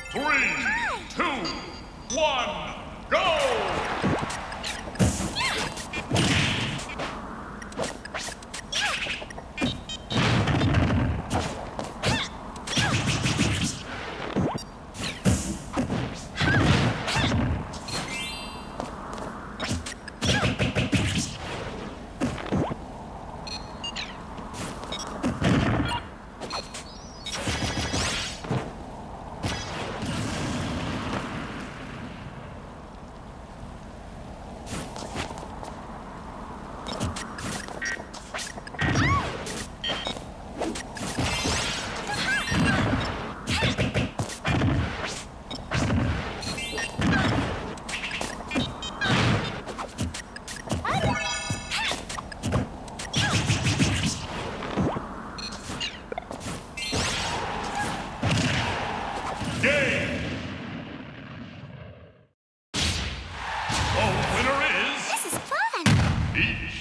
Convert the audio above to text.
3, 2, 1, go! Game! The winner is... This is fun! Peach.